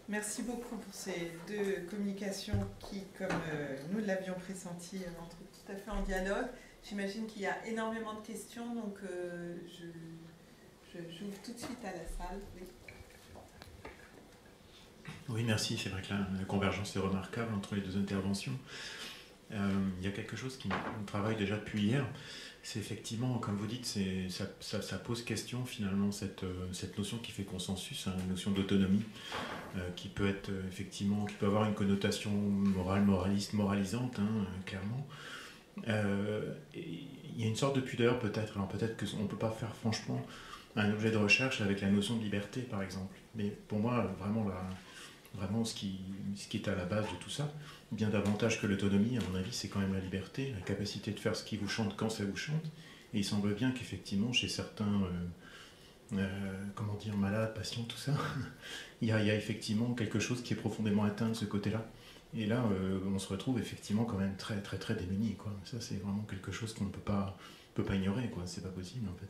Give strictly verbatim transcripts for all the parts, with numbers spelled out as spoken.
Merci beaucoup pour ces deux communications qui, comme euh, nous l'avions pressenti, entrent tout à fait en dialogue. J'imagine qu'il y a énormément de questions, donc euh, je, je, j'ouvre tout de suite à la salle. Oui, oui merci. C'est vrai que la, la convergence est remarquable entre les deux interventions. Euh, il y a quelque chose qui me travaille déjà depuis hier. C'est effectivement, comme vous dites, c'est, ça, ça, ça pose question finalement cette, cette notion qui fait consensus, hein, la notion d'autonomie, euh, qui peut être effectivement, qui peut avoir une connotation morale, moraliste, moralisante, hein, clairement. Euh, il y a une sorte de pudeur peut-être. Alors peut-être qu'on ne peut pas faire franchement un objet de recherche avec la notion de liberté, par exemple. Mais pour moi, vraiment, la, vraiment ce, qui, ce qui est à la base de tout ça, bien davantage que l'autonomie, à mon avis, c'est quand même la liberté, la capacité de faire ce qui vous chante quand ça vous chante. Et il semble bien qu'effectivement, chez certains, euh, euh, comment dire, malades, patients, tout ça, il, y a, il y a effectivement quelque chose qui est profondément atteint de ce côté-là. Et là, euh, on se retrouve effectivement quand même très, très, très démunis, quoi. Ça, c'est vraiment quelque chose qu'on ne peut pas, peut pas ignorer, quoi. C'est pas possible, en fait.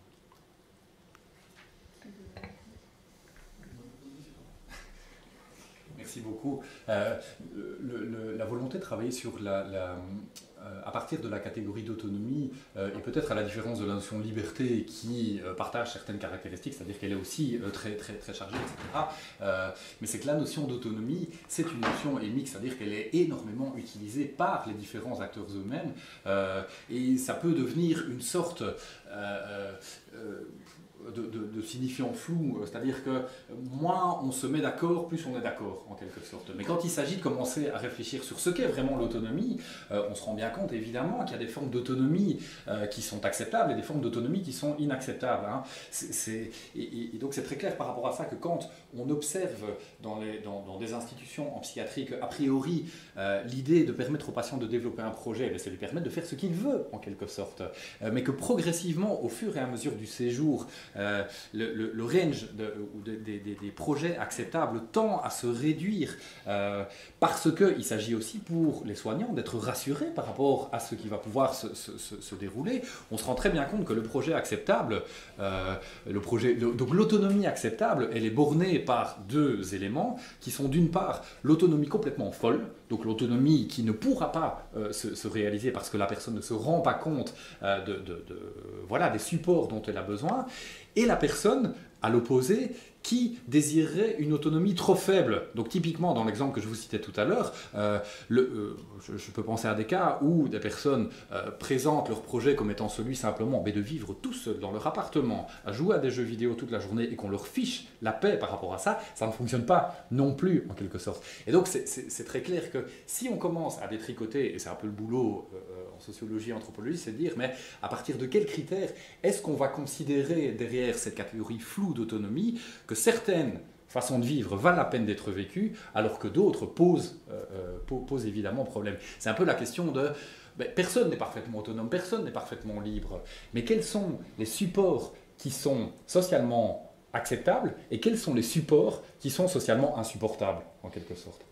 Merci beaucoup. Euh, le, le, la volonté de travailler sur la, la, euh, à partir de la catégorie d'autonomie, euh, et peut-être à la différence de la notion de liberté qui euh, partage certaines caractéristiques, c'est-à-dire qu'elle est aussi euh, très, très, très chargée, et cetera. Euh, mais c'est que la notion d'autonomie, c'est une notion émique, c'est-à-dire qu'elle est énormément utilisée par les différents acteurs eux-mêmes, euh, et ça peut devenir une sorte... Euh, euh, De, de, de signifiant flou, c'est-à-dire que moins on se met d'accord, plus on est d'accord, en quelque sorte. Mais quand il s'agit de commencer à réfléchir sur ce qu'est vraiment l'autonomie, euh, on se rend bien compte, évidemment, qu'il y a des formes d'autonomie euh, qui sont acceptables et des formes d'autonomie qui sont inacceptables. Hein. C'est, c'est, et, et donc c'est très clair par rapport à ça que quand on observe dans, les, dans, dans des institutions en psychiatrie qu'a priori, euh, l'idée de permettre au patient de développer un projet, c'est lui permettre de faire ce qu'il veut, en quelque sorte. Euh, mais que progressivement, au fur et à mesure du séjour, Euh, le, le, le range de, de, de, de, des projets acceptables tend à se réduire euh, parce qu'il s'agit aussi pour les soignants d'être rassurés par rapport à ce qui va pouvoir se, se, se, se dérouler. On se rend très bien compte que le projet acceptable, euh, le projet, le, donc l'autonomie acceptable, elle est bornée par deux éléments qui sont d'une part l'autonomie complètement folle, donc l'autonomie qui ne pourra pas euh, se, se réaliser parce que la personne ne se rend pas compte euh, de, de, de, voilà, des supports dont elle a besoin, et la personne, à l'opposé, qui désirerait une autonomie trop faible. Donc typiquement, dans l'exemple que je vous citais tout à l'heure, euh, le, euh, je, je peux penser à des cas où des personnes euh, présentent leur projet comme étant celui simplement mais de vivre tout seul dans leur appartement, à jouer à des jeux vidéo toute la journée et qu'on leur fiche la paix par rapport à ça, ça ne fonctionne pas non plus en quelque sorte. Et donc c'est, c'est, c'est très clair que si on commence à détricoter, et c'est un peu le boulot euh, en sociologie et anthropologie, c'est de dire mais à partir de quels critères est-ce qu'on va considérer derrière cette catégorie floue d'autonomie que certaines façons de vivre valent la peine d'être vécues, alors que d'autres posent, euh, posent évidemment problème. C'est un peu la question de... Ben, personne n'est parfaitement autonome, personne n'est parfaitement libre, mais quels sont les supports qui sont socialement acceptables et quels sont les supports qui sont socialement insupportables, en quelque sorte.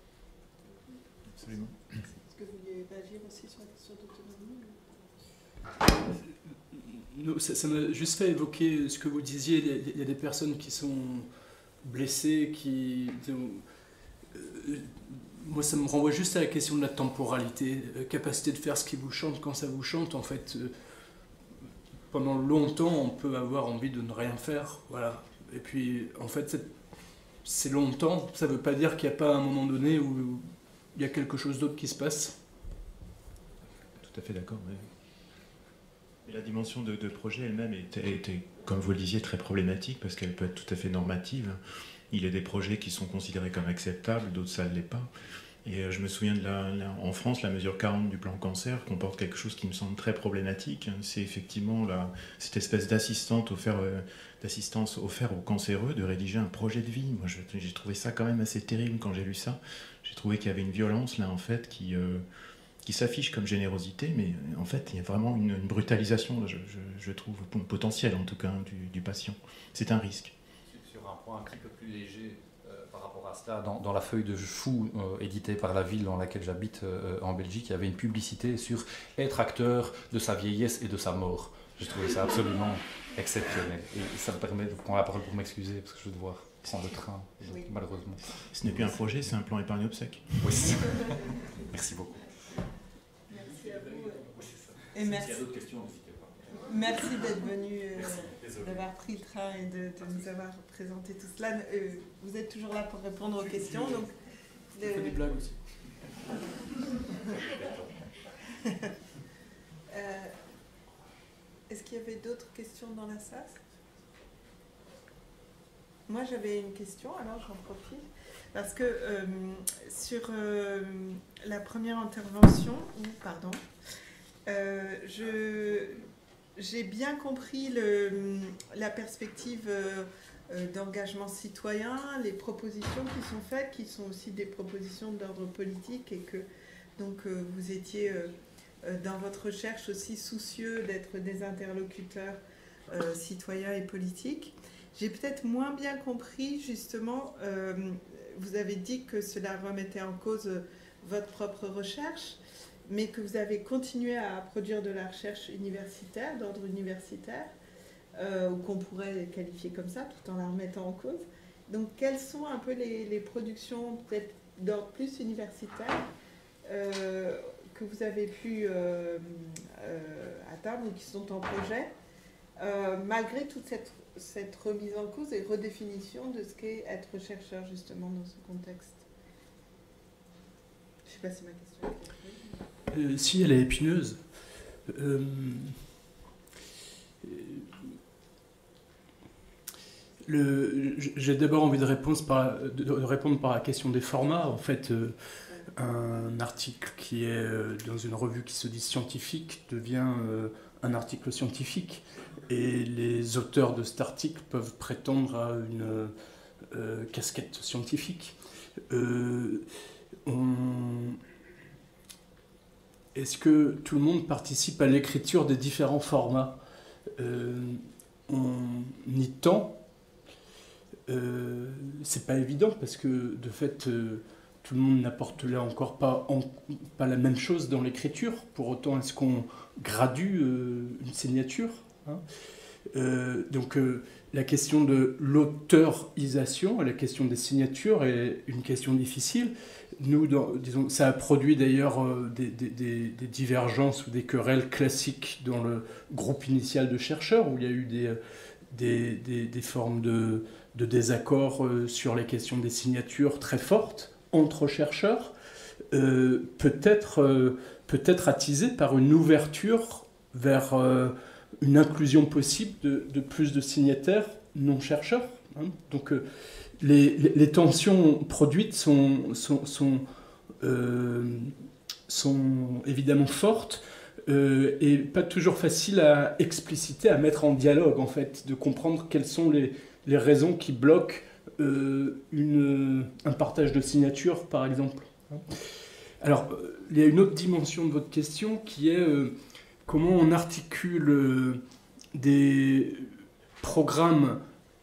Absolument. Est-ce que vous vouliez réagir aussi sur la question d'autonomie ? Ça m'a juste fait évoquer ce que vous disiez, il y a des personnes qui sont blessées, qui... Moi, ça me renvoie juste à la question de la temporalité, la capacité de faire ce qui vous chante quand ça vous chante. En fait, pendant longtemps, on peut avoir envie de ne rien faire, voilà. Et puis, en fait, c'est longtemps, ça ne veut pas dire qu'il n'y a pas un moment donné où il y a quelque chose d'autre qui se passe. Tout à fait d'accord, oui. Et la dimension de, de projet elle-même était, était, comme vous le disiez, très problématique parce qu'elle peut être tout à fait normative. Il y a des projets qui sont considérés comme acceptables, d'autres ça ne l'est pas. Et euh, je me souviens de la, la, en France, la mesure quarante du plan cancer comporte quelque chose qui me semble très problématique. C'est effectivement la, cette espèce d'assistante offert, euh, d'assistance offerte aux cancéreux de rédiger un projet de vie. Moi, je, j'ai trouvé ça quand même assez terrible quand j'ai lu ça. J'ai trouvé qu'il y avait une violence là, en fait, qui... Euh, qui s'affiche comme générosité, mais en fait, il y a vraiment une, une brutalisation, je, je, je trouve, potentielle en tout cas, du, du patient. C'est un risque. Sur un point un petit peu plus léger euh, par rapport à cela, dans, dans la feuille de chou euh, éditée par la ville dans laquelle j'habite euh, en Belgique, il y avait une publicité sur être acteur de sa vieillesse et de sa mort. J'ai trouvé ça absolument exceptionnel. Et ça me permet de prendre la parole pour m'excuser, parce que je vais devoir prendre le train, donc, oui. malheureusement. Ce n'est plus un projet, c'est un plan épargne obsèque. Oui. Merci beaucoup. Merci à vous. Et merci. S'il y a d'autres questions, n'hésitez pas. Merci d'être venu, euh, d'avoir pris le train et de, de nous avoir présenté tout cela. Euh, vous êtes toujours là pour répondre aux questions. Donc, je fais des blagues aussi. euh, Est-ce qu'il y avait d'autres questions dans la salle? Moi, j'avais une question, alors j'en profite. Parce que euh, sur euh, la première intervention, pardon, euh, je, j'ai bien compris le, la perspective euh, d'engagement citoyen, les propositions qui sont faites, qui sont aussi des propositions d'ordre politique, et que donc euh, vous étiez euh, dans votre recherche aussi soucieux d'être des interlocuteurs euh, citoyens et politiques. J'ai peut-être moins bien compris, justement, euh, vous avez dit que cela remettait en cause votre propre recherche, mais que vous avez continué à produire de la recherche universitaire, d'ordre universitaire, euh, ou qu'on pourrait qualifier comme ça, tout en la remettant en cause. Donc, quelles sont un peu les, les productions, peut-être d'ordre plus universitaire, euh, que vous avez pu euh, euh, atteindre ou qui sont en projet, euh, malgré toute cette, cette remise en cause et redéfinition de ce qu'est être chercheur, justement, dans ce contexte? Je ne sais pas si ma question est claire. Euh, si elle est épineuse. Euh, le, j'ai d'abord envie de répondre, par, de répondre par la question des formats. En fait, euh, un article qui est dans une revue qui se dit scientifique devient euh, un article scientifique. Et les auteurs de cet article peuvent prétendre à une euh, casquette scientifique. Euh, on... Est-ce que tout le monde participe à l'écriture des différents formats? euh, On y tend. Euh, c'est pas évident parce que de fait, euh, tout le monde n'apporte là encore pas, en, pas la même chose dans l'écriture. Pour autant, est-ce qu'on gradue euh, une signature, hein? euh, Donc, euh, la question de l'autorisation, la question des signatures est une question difficile. Nous, dans, disons, ça a produit d'ailleurs euh, des, des, des divergences ou des querelles classiques dans le groupe initial de chercheurs, où il y a eu des, des, des, des formes de, de désaccord euh, sur les questions des signatures très fortes entre chercheurs, euh, peut-être euh, peut-être attisées par une ouverture vers euh, une inclusion possible de, de plus de signataires non-chercheurs. Hein. Donc, euh, Les, les, les tensions produites sont, sont, sont, euh, sont évidemment fortes euh, et pas toujours faciles à expliciter, à mettre en dialogue, en fait, de comprendre quelles sont les, les raisons qui bloquent euh, une, un partage de signatures, par exemple. Alors, il y a une autre dimension de votre question qui est euh, comment on articule euh, des programmes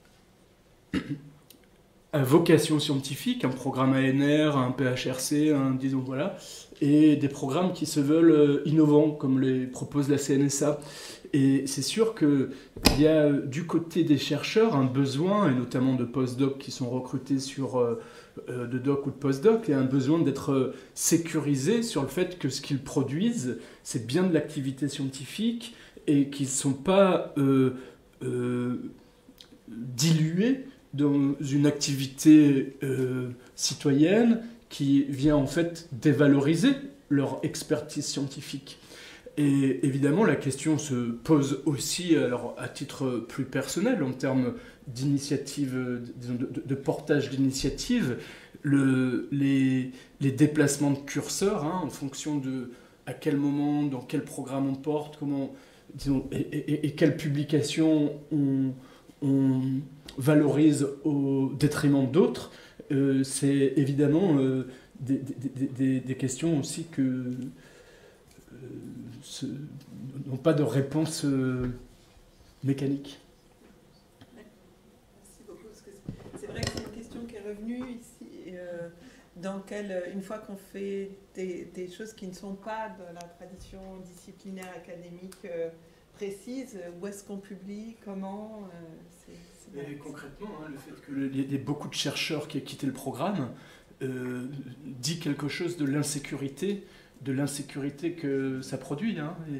à vocation scientifique, un programme A N R, un P H R C, un, disons voilà, et des programmes qui se veulent innovants, comme les propose la C N S A. Et c'est sûr qu'il y a du côté des chercheurs un besoin, et notamment de post-doc qui sont recrutés sur euh, de doc ou de post-doc, il y a un besoin d'être sécurisé sur le fait que ce qu'ils produisent, c'est bien de l'activité scientifique et qu'ils ne sont pas euh, euh, dilués dans une activité euh, citoyenne qui vient en fait dévaloriser leur expertise scientifique. Et évidemment, la question se pose aussi, alors à titre plus personnel, en termes d'initiative, de, de, de portage d'initiative, le, les, les déplacements de curseurs, hein, en fonction de à quel moment, dans quel programme on porte, comment, disons, et, et, et quelle publication on, on valorise au détriment d'autres, euh, c'est évidemment euh, des, des, des, des questions aussi que euh, ce, n'ont pas de réponse euh, mécanique. Merci beaucoup, parce que c'est vrai que c'est une question qui est revenue ici, euh, dans laquelle, une fois qu'on fait des, des choses qui ne sont pas de la tradition disciplinaire académique euh, précise, où est-ce qu'on publie, comment, euh, c'est, c'est Et concrètement, hein, le fait qu'il y ait beaucoup de chercheurs qui aient quitté le programme euh, dit quelque chose de l'insécurité, de l'insécurité que ça produit. Hein, et...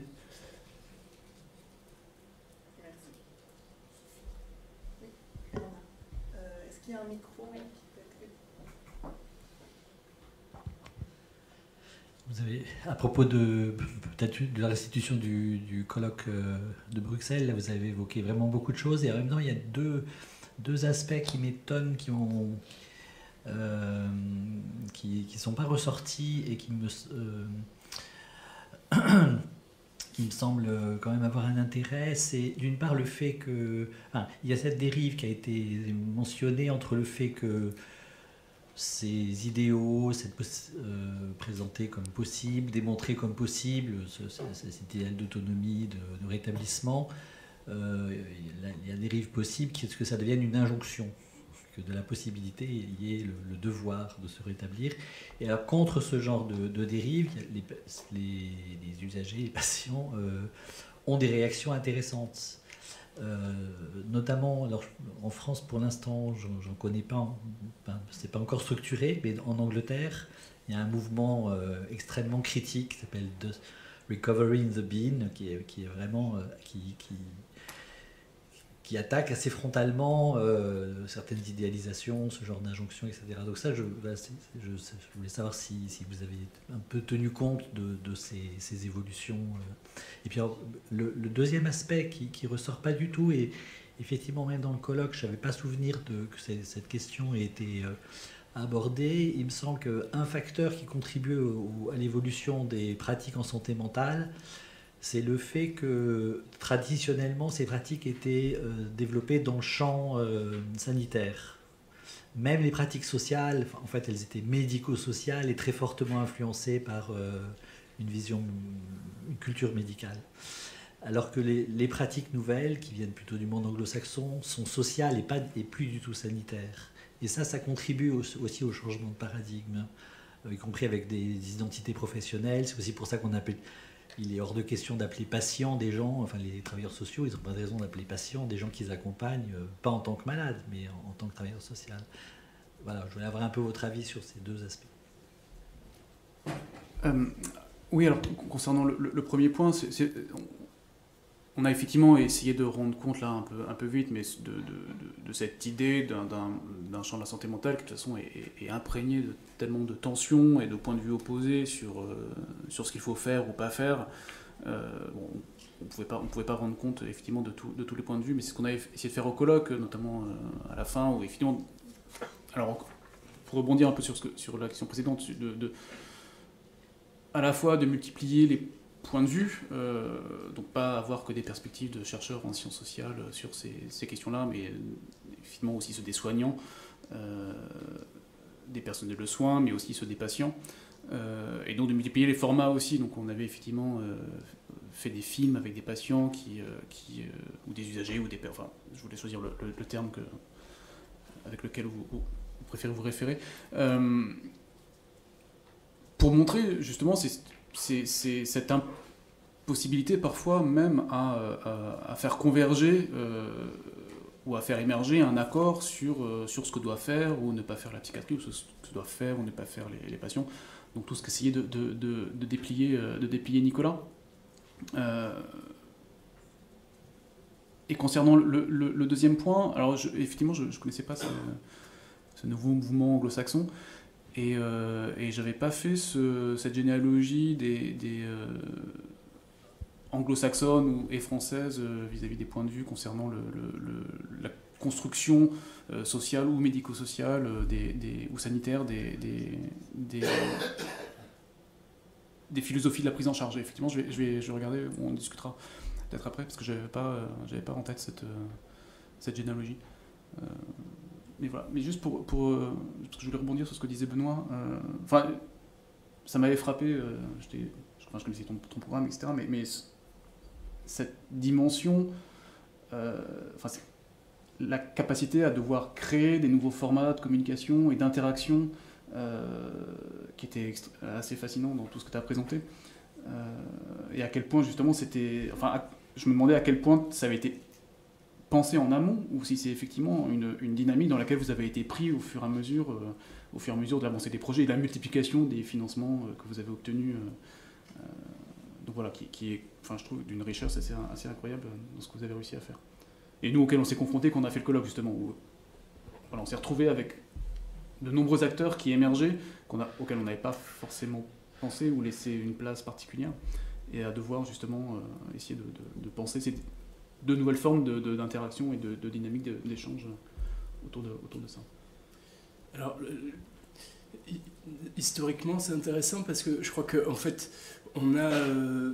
Merci. Oui, euh, est-ce qu'il y a un micro oui, qui peut être... Vous avez, à propos de, peut-être de la restitution du, du colloque de Bruxelles, là, vous avez évoqué vraiment beaucoup de choses et en même temps il y a deux, deux aspects qui m'étonnent, qui ont, euh, qui, qui sont pas ressortis et qui me, euh, qui me semblent quand même avoir un intérêt. C'est d'une part le fait que, enfin, il y a cette dérive qui a été mentionnée entre le fait que ces idéaux, cette, euh, présentés comme possible, démontrés comme possible, ce, ce, cet idéal d'autonomie, de, de rétablissement, euh, il y a des dérives possibles, qu'est-ce que ça devienne une injonction, que de la possibilité il y ait le, le devoir de se rétablir. Et alors, contre ce genre de, de dérive, les, les, les usagers, les patients euh, ont des réactions intéressantes. Euh, notamment, alors, en France pour l'instant, j'en connais pas, enfin, c'est pas encore structuré, mais en Angleterre, il y a un mouvement euh, extrêmement critique qui s'appelle The Recovery in the Bean, qui est, qui est vraiment euh, qui, qui, qui attaque assez frontalement euh, certaines idéalisations, ce genre d'injonctions, et cetera. Donc ça, je, je, je voulais savoir si, si vous avez un peu tenu compte de, de ces, ces évolutions. Et puis alors, le, le deuxième aspect qui ne ressort pas du tout, et effectivement même dans le colloque, je n'avais pas souvenir de, que cette question ait été abordée. Il me semble qu'un facteur qui contribue au, à l'évolution des pratiques en santé mentale, c'est le fait que traditionnellement ces pratiques étaient euh, développées dans le champ euh, sanitaire. Même les pratiques sociales, en fait elles étaient médico-sociales et très fortement influencées par euh, une vision, une culture médicale. Alors que les, les pratiques nouvelles, qui viennent plutôt du monde anglo-saxon, sont sociales et, pas, et plus du tout sanitaires. Et ça, ça contribue aussi au changement de paradigme, euh, y compris avec des, des identités professionnelles. C'est aussi pour ça qu'on appelle... Il est hors de question d'appeler patients des gens, enfin les travailleurs sociaux, ils n'ont pas de raison d'appeler patients des gens qu'ils accompagnent, euh, pas en tant que malades, mais en, en tant que travailleurs sociaux. Voilà, je voulais avoir un peu votre avis sur ces deux aspects. Euh, oui, alors concernant le, le, le premier point, c'est, c'est, on a effectivement essayé de rendre compte là un peu, un peu vite, mais de, de, de, de cette idée d'un, d'un, d'un champ de la santé mentale qui de toute façon est, est, est imprégné de tellement de tensions et de points de vue opposés sur, euh, sur ce qu'il faut faire ou pas faire. Euh, bon, on ne pouvait pas, on pouvait pas rendre compte effectivement de, tout, de tous les points de vue, mais c'est ce qu'on a essayé de faire au colloque, notamment euh, à la fin, où effectivement, alors pour rebondir un peu sur, ce que, sur la question précédente, de, de, à la fois de multiplier les point de vue, euh, donc pas avoir que des perspectives de chercheurs en sciences sociales sur ces, ces questions-là, mais effectivement aussi ceux des soignants, euh, des personnels de soins, mais aussi ceux des patients, euh, et donc de multiplier les formats aussi. Donc on avait effectivement euh, fait des films avec des patients qui, euh, qui, euh, ou des usagers, ou des, enfin, je voulais choisir le, le, le terme que, avec lequel vous, vous préférez vous référer, euh, pour montrer justement ces C'est, c'est cette impossibilité parfois même à, à, à faire converger euh, ou à faire émerger un accord sur, euh, sur ce que doit faire ou ne pas faire la psychiatrie, ou ce que doivent faire ou ne pas faire les, les patients. Donc tout ce qu'essayait de, de, de, de, déplier, de déplier Nicolas. Euh, et concernant le, le, le deuxième point, alors je, effectivement je ne connaissais pas ce, ce nouveau mouvement anglo-saxon. Et, euh, et j'avais pas fait ce, cette généalogie des, des euh, anglo-saxonnes ou, et françaises euh, vis-à-vis des points de vue concernant le, le, le, la construction euh, sociale ou médico-sociale euh, des, des, ou sanitaire des, des, des, des philosophies de la prise en charge. Et effectivement, je vais, je, vais, je vais regarder, on discutera peut-être après, parce que j'avais pas, euh, j'avais pas en tête cette, euh, cette généalogie. Euh, Mais voilà, mais juste pour, pour euh, parce que je voulais rebondir sur ce que disait Benoît. Euh, enfin, ça m'avait frappé. Euh, j'étais, enfin, je connaissais ton, ton programme, et cetera. Mais, mais cette dimension, euh, enfin, c'est la capacité à devoir créer des nouveaux formats de communication et d'interaction, euh, qui était assez fascinant dans tout ce que tu as présenté. Euh, et à quel point justement c'était, enfin, à, je me demandais à quel point ça avait été pensé en amont, ou si c'est effectivement une, une dynamique dans laquelle vous avez été pris au fur et à mesure, euh, au fur et à mesure de l'avancée des projets et de la multiplication des financements euh, que vous avez obtenus. Euh, euh, donc voilà, qui, qui est, enfin, je trouve, d'une richesse assez, assez incroyable dans ce que vous avez réussi à faire. Et nous, auxquels on s'est confrontés quand on a fait le colloque, justement, où voilà, on s'est retrouvés avec de nombreux acteurs qui émergeaient, qu'on a, auxquels on n'avait pas forcément pensé ou laissé une place particulière, et à devoir justement euh, essayer de, de, de penser ces de nouvelles formes de, de, d'interaction et de, de dynamique de, d'échange autour de, autour de ça. Alors, euh, historiquement, c'est intéressant parce que je crois qu'en fait, on a... Euh,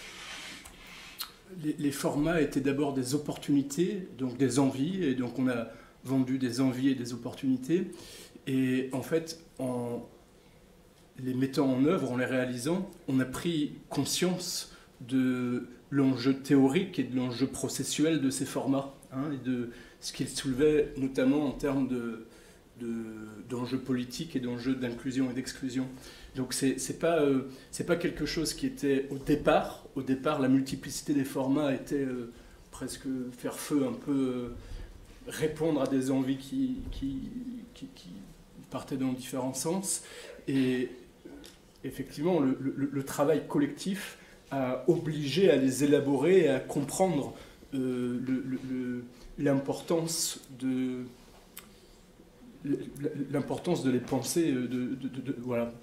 les, les formats étaient d'abord des opportunités, donc des envies, et donc on a vendu des envies et des opportunités. Et en fait, en les mettant en œuvre, en les réalisant, on a pris conscience de l'enjeu théorique et de l'enjeu processuel de ces formats, hein, et de ce qu'ils soulevaient notamment en termes de, de, d'enjeux politiques et d'enjeux d'inclusion et d'exclusion. Donc c'est, c'est pas, euh, c'est pas quelque chose qui était au départ. Au départ, la multiplicité des formats était euh, presque faire feu, un peu euh, répondre à des envies qui, qui, qui, qui partaient dans différents sens. Et effectivement, le, le, le travail collectif a obligé à les élaborer et à comprendre euh, le, le, l'importance de l'importance de les penser, de, de, de, de, voilà.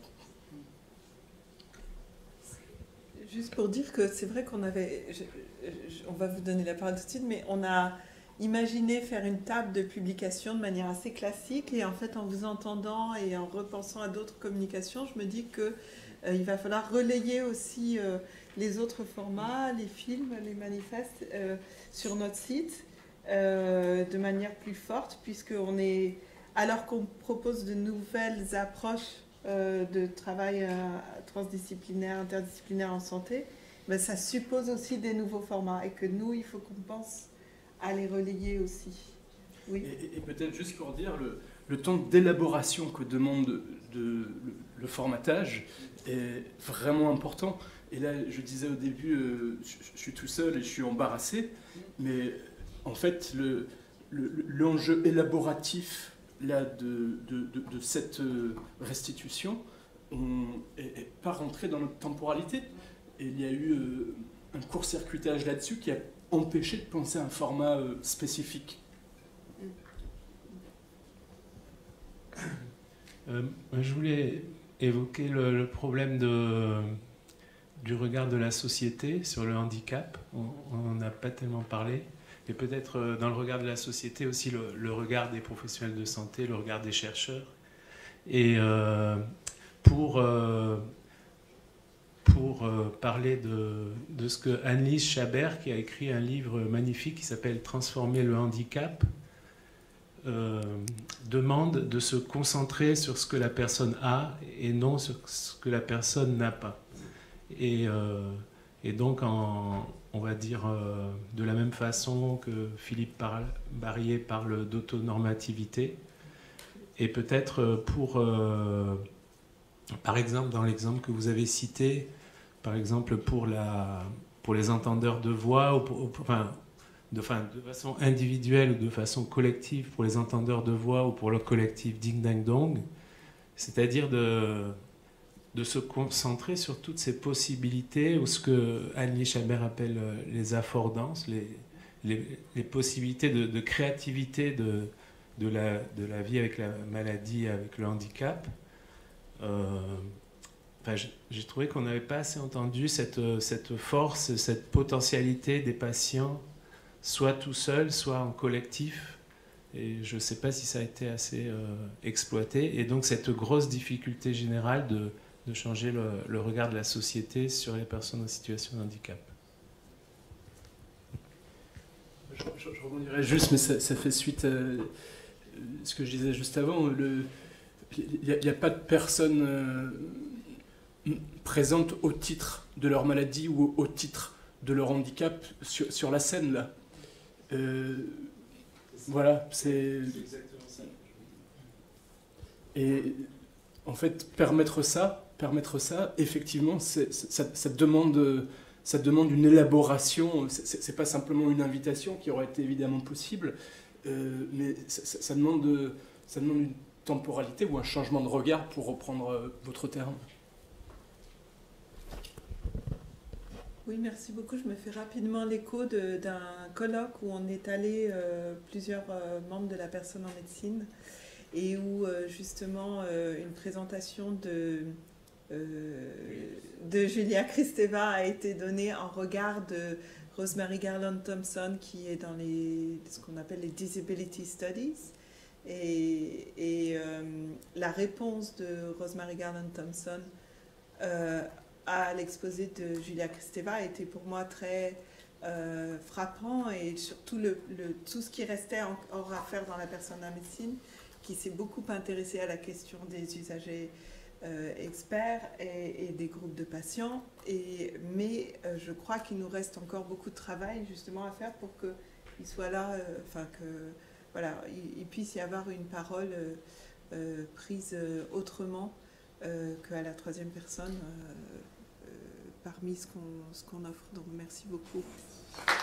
Juste pour dire que c'est vrai qu'on avait, je, je, on va vous donner la parole tout de suite, mais on a imaginé faire une table de publication de manière assez classique, et en fait en vous entendant et en repensant à d'autres communications, je me dis que euh, il va falloir relayer aussi euh, les autres formats, les films, les manifestes euh, sur notre site euh, de manière plus forte, puisqu'on est, alors qu'on propose de nouvelles approches euh, de travail euh, transdisciplinaire, interdisciplinaire en santé, ben, ça suppose aussi des nouveaux formats, et que nous, il faut qu'on pense à les relayer aussi. Oui. Et, et peut-être juste pour dire, le, le temps d'élaboration que demande de, de, le, le formatage est vraiment important. Et là, je disais au début, euh, je, je suis tout seul et je suis embarrassé, mais en fait, le, le, l'enjeu élaboratif là, de, de, de, de cette restitution n'est pas rentré dans notre temporalité. Et il y a eu euh, un court-circuitage là-dessus qui a empêché de penser à un format euh, spécifique. Euh, je voulais évoquer le, le problème de, du regard de la société sur le handicap. On n'en a pas tellement parlé. Et peut-être euh, dans le regard de la société aussi le, le regard des professionnels de santé, le regard des chercheurs. Et euh, pour, euh, pour euh, parler de, de ce que Annelise Chabert, qui a écrit un livre magnifique qui s'appelle « Transformer le handicap », Euh, demande de se concentrer sur ce que la personne a et non sur ce que la personne n'a pas. Et, euh, et donc, en, on va dire, euh, de la même façon que Philippe parle, Barrier parle d'autonormativité, et peut-être pour, euh, par exemple, dans l'exemple que vous avez cité, par exemple pour, la, pour les entendeurs de voix, ou pour, enfin, De, enfin, de façon individuelle ou de façon collective pour les entendeurs de voix ou pour le collectif Ding Dang Dong, c'est-à-dire de, de se concentrer sur toutes ces possibilités, ou ce que Annelise Chabert appelle les affordances, les, les, les possibilités de, de créativité de, de, la, de la vie avec la maladie, avec le handicap. Euh, enfin, j'ai trouvé qu'on n'avait pas assez entendu cette, cette force, cette potentialité des patients, soit tout seul, soit en collectif. Et je ne sais pas si ça a été assez euh, exploité. Et donc cette grosse difficulté générale de, de changer le, le regard de la société sur les personnes en situation de handicap. Je, je, je rebondirai juste, mais ça, ça fait suite à ce que je disais juste avant. Il n'y a, a pas de personnes euh, présentes au titre de leur maladie ou au, au titre de leur handicap sur, sur la scène, là. Euh, voilà, c'est... c'est exactement ça. Et en fait, permettre ça, permettre ça, effectivement, c'est, ça, ça demande ça demande une élaboration, c'est pas simplement une invitation qui aurait été évidemment possible, euh, mais ça, ça, ça, demande de, ça demande une temporalité ou un changement de regard pour reprendre euh, votre terme. Oui, merci beaucoup. Je me fais rapidement l'écho d'un colloque où on est allé euh, plusieurs euh, membres de la personne en médecine et où euh, justement euh, une présentation de, euh, de Julia Kristeva a été donnée en regard de Rosemary Garland Thompson qui est dans les, ce qu'on appelle les Disability Studies. Et, et euh, la réponse de Rosemary Garland Thompson euh, à l'exposé de Julia Kristeva a été pour moi très euh, frappant et surtout le, le, tout ce qui restait encore à faire dans la personne en médecine, qui s'est beaucoup intéressé à la question des usagers euh, experts et, et des groupes de patients. Et, mais euh, je crois qu'il nous reste encore beaucoup de travail justement à faire pour qu'ils soient là, euh, enfin que voilà, il, il puisse y avoir une parole euh, euh, prise euh, autrement euh, qu'à la troisième personne euh, euh, parmi ce qu'on ce qu'on offre. Donc merci beaucoup.